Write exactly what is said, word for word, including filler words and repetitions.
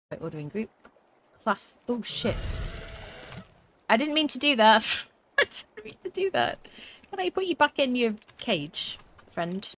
Right, ordering group. Class. Oh, shit. I didn't mean to do that. I didn't mean to do that. Can I put you back in your cage, friend?